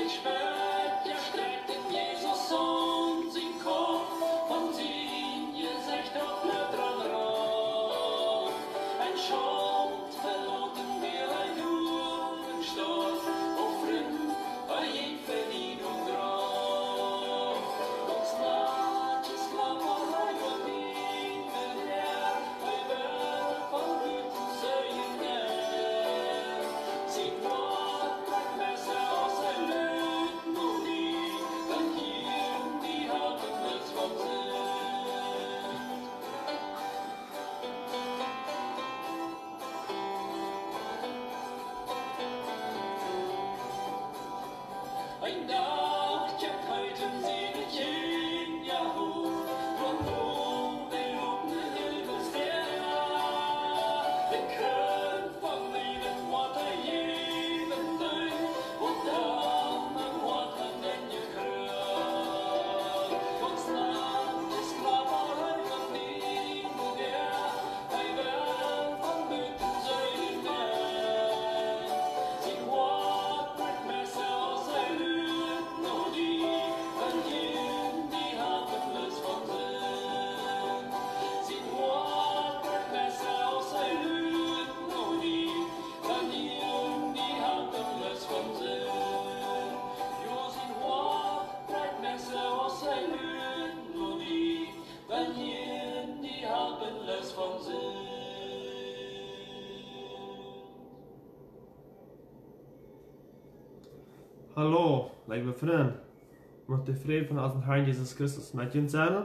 Hallo, lieve vriend. Mag de vrede van onze Heer Jezus Christus met je zijn?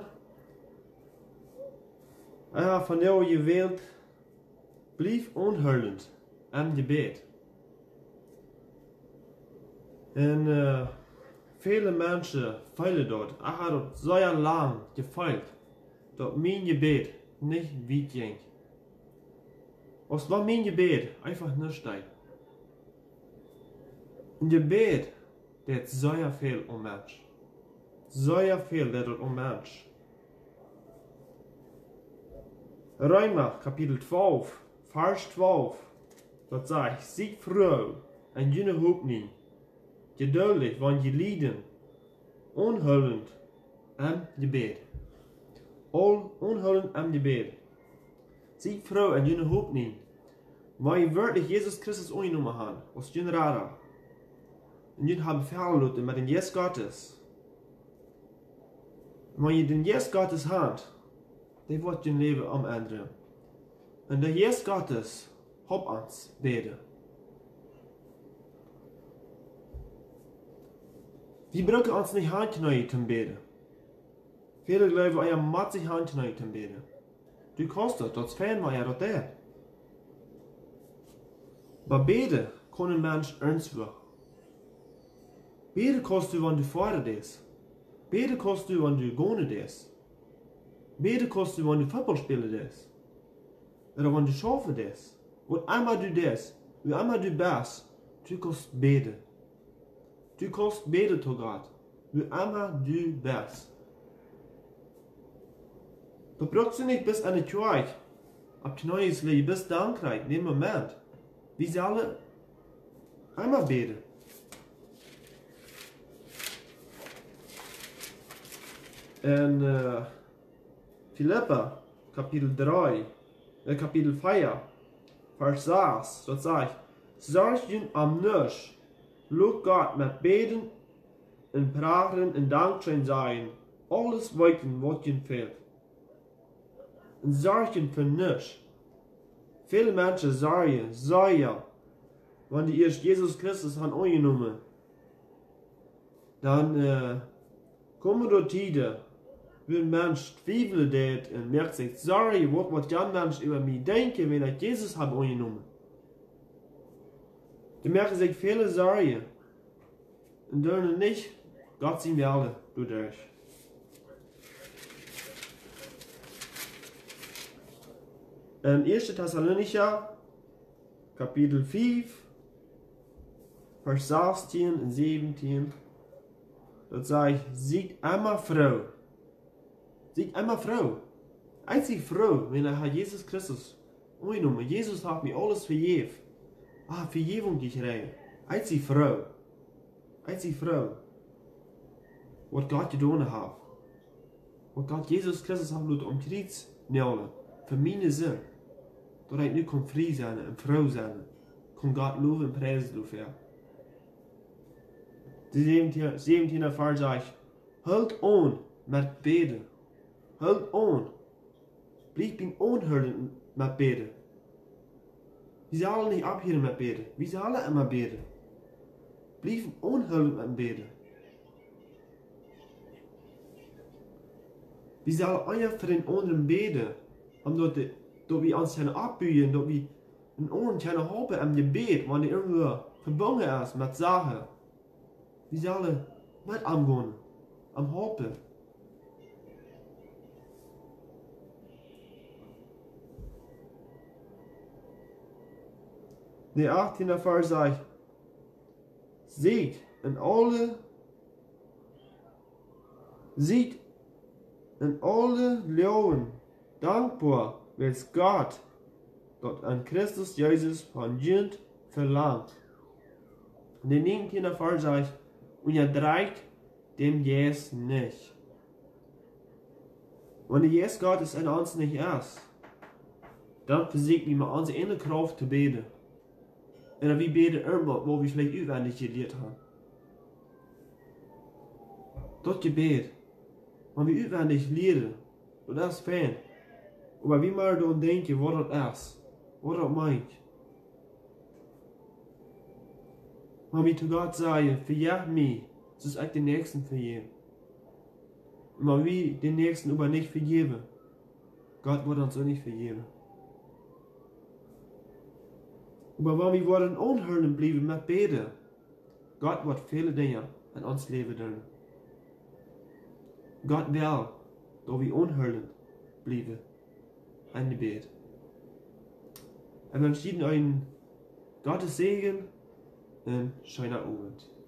Van jou je wilt, blijf onhuilend en gebed. En vele mensen feilen dort. Ik heb dat zo lang gefeilt, dat mijn gebed niet weit ging. Was war mein Gebet einfach nicht steigt. Ein Gebet, der hat sehr viel um Mensch. Sehr viel, der dort um Mensch. Römer, Kapitel 12, Vers 12. Dat sagt, seid froh en jullie hoop niet. Geduldig, want je lijden. Onhullend en gebed. Onhullend en gebed. Seid froh en jullie hoop niet. Maar je wirklich Jesus Christus ongenomen haben, als jullie Radar. En jullie hebben verloren met een Yes Gottes. Maar je den Yes Gottes hebt, die wordt je leven omanderen. En de Yes Gottes hop ons beden. Wir brauchen uns nicht handknien zum Beten. Viele glauben, euer macht sich handknien zum Beten. Du kannst das fern war ja dort der. Aber beten kann ein Mensch ernst werden. Beten kannst du, wenn du fordert ist. Beten kannst du, wenn du gehen ist. Beten kannst du, wenn du Fußball spielen ist. Oder wenn du schaffen ist. Und einmal du das, wie einmal du bist, du kannst beten. Du kannst beten zu Gott, wie immer du bist. Du brauchst du nicht bis an die Kirche, ab die neues Leben, bis Dankreich, in dem Moment. Wir sollen einmal beten. In Philippa, Kapitel 3, Kapitel 4, Vers 6, dat sagt, zorgen am nichts. Look Gott met beden en praten en dankzijn zijn. Alles weten wat je fehlt. En zorgen voor niets. Viele mensen zeggen, wanneer die eerst Jesus Christus haben angenomen, dan komen er tijden, waar een mens twijfelen deed en merkt zich, sorry, wat Jan mens over mij denken, wanneer ik Jesus heb angenomen. Die merken sich viele Sorgen und dürfen nicht Gott sein Wille durch. In 1. Thessalonicher, Kapitel 5, Vers 16 und 17, dort sagt, seid immer froh. Seid immer froh. Einzig froh, wenn Jesus Christus angenommen. Jesus hat mir alles vergeben. Vergebung gekriegt. Als sie Frau. als die Frau, wat Gott gedaan hat, wat Gott Jesus Christus hat am Kreuz nemen, für meine Sinn, dat ik nu kon vrij zijn en vrouw zijn, kon Gott loven en prijzen dafür. De 17e vers zegt, houd aan met beden, houd aan, blijf bij onhouden met beden. We zullen niet ophouden met beden, we zullen immer beden. Blijf onhouden met beden. We zullen einfach voor een anderen beden, omdat we ons kunnen opbuien, dat we een oren kunnen helpen aan je bed, wanneer irgendwo verbonden is met zaken. We zullen met omgaan, am helpen. De 18e vers zegt, ziet in alle leeuwen dankbaar wees Gott, dat an Christus Jesus van jent verlangt. De 19e vers zegt, und ihr dreigt dem Jes nicht. Wenn der Jes Gottes in uns nicht ist, dann versuchen wir mit unserer inneren Kraft zu beten. Oder wir beten irgendwo, wo wir vielleicht auswendig gelehrt haben. Das Gebet, wenn wir auswendig lehren, das ist fein. Aber wie mal daran denken, was das ist, was das meint. Wenn wir zu Gott sagen, verjag mich, so ist ich den Nächsten vergeben. Und wenn wir den Nächsten aber nicht vergeben, Gott wird uns auch nicht vergeben. Aber wenn wir worden onhören bleiben mit beten, Gott wird viele Dinge in ons Leben tun. Gott will, dass wir onhören bleiben in die Bett. Und wir wünschen euch einen Gottes Segen und schönen Abend.